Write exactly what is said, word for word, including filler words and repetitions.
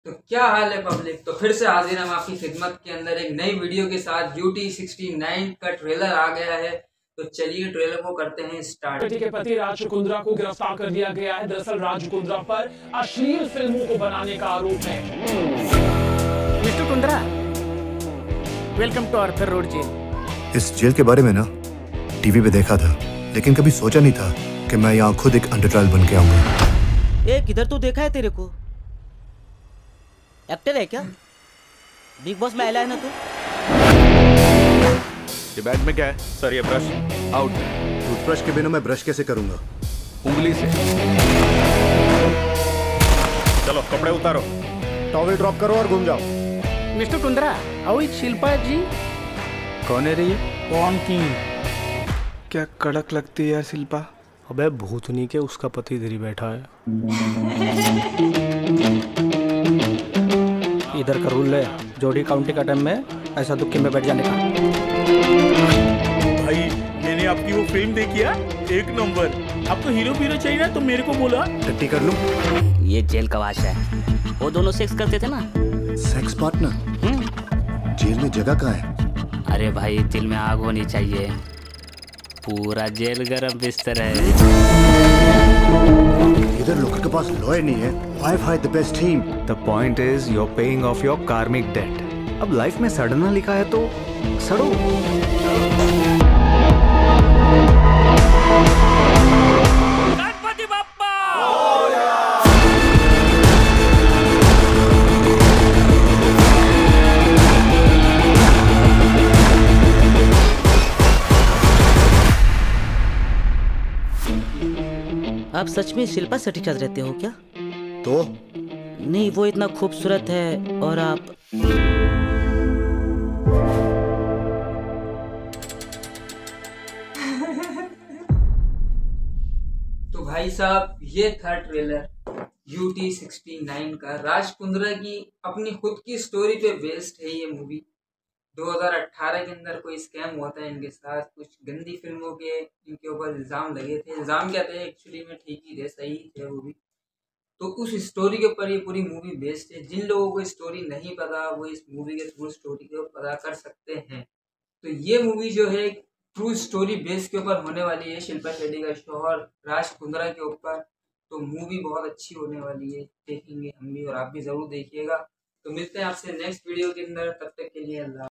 तो क्या हाल है पब्लिक। तो फिर से हाजिर हम आपकी खिदमत के अंदर एक नई वीडियो के साथ। ड्यूटी सिक्सटी नाइन का ट्रेलर आ गया है, तो चलिए ट्रेलर को करते हैं स्टार्ट। बेटी के पति राज कुंद्रा को गिरफ्तार कर लिया गया है। दरअसल राज कुंद्रा पर अश्लील फिल्मों को बनाने का आरोप है। Mister Kundra, welcome to Arthur Road jail. इस जेल के बारे में ना टीवी पे देखा था, लेकिन कभी सोचा नहीं था कि मैं यहाँ खुद एक अंडर ट्रायल बन के आऊंगा। एक इधर तो देखा है तेरे को, एक्टर है क्या? बिग बॉस में आया है ना तू? ये बैग में क्या है? सर ये ब्रश आउट। टूथब्रश के बिना मैं ब्रश कैसे करूंगा? उंगली से। चलो कपड़े उतारो, टॉवल ड्रॉप करो और घूम जाओ। मिस्टर कुंद्रा, आओ शिल्पा जी। कौन है रही? कौन की? क्या कड़क लगती है यार शिल्पा। अबे भूतनी के उसका पति इधर ही बैठा है। इधर का रूल है, जोड़ी काउंटी का टाइम में ऐसा दुक्के में बैठ जाने का। भाई मैंने आपकी वो फिल्म देखी है, एक नंबर। आपको हीरो हीरो चाहिए ना तो मेरे को बोला। टट्टी कर लूं? ये जेल का वाश है। वो दोनों सेक्स करते थे ना। Sex partner? जेल में जगह कहाँ है? अरे भाई दिल में आग होनी चाहिए। पूरा जेल गरम बिस्तर है। इधर लोगों के पास लॉयर नहीं है। Why fight the best team? The point is you're paying off your karmic debt. अब लाइफ में सड़ना लिखा है तो सड़ो। गणपति बप्पा! आप सच में शिल्पा शेट्टी के साथ रहते हो क्या? तो नहीं, वो इतना खूबसूरत है और आप तो भाई साहब ये था ट्रेलर ड्यूटी सिक्सटी नाइन का। राज कुंद्रा की अपनी खुद की स्टोरी पे बेस्ड है ये मूवी। दो हज़ार अठारह के अंदर कोई स्कैम हुआ था इनके साथ, कुछ गंदी फिल्मों के इनके ऊपर इल्ज़ाम लगे थे। इल्ज़ाम क्या थे, एक्चुअली में ठीक ही थे, सही थे वो भी। तो उस स्टोरी के ऊपर ये पूरी मूवी बेस्ड है। जिन लोगों को स्टोरी नहीं पता वो इस मूवी के थ्रू स्टोरी को पता कर सकते हैं। तो ये मूवी जो है ट्रू स्टोरी बेस के ऊपर होने वाली है, शिल्पा शेट्टी का शौहर राज कुंद्रा के ऊपर। तो मूवी बहुत अच्छी होने वाली है, देखेंगे हम भी और आप भी ज़रूर देखिएगा। तो मिलते हैं आपसे नेक्स्ट वीडियो के अंदर, तब तक के लिए अल्लाह।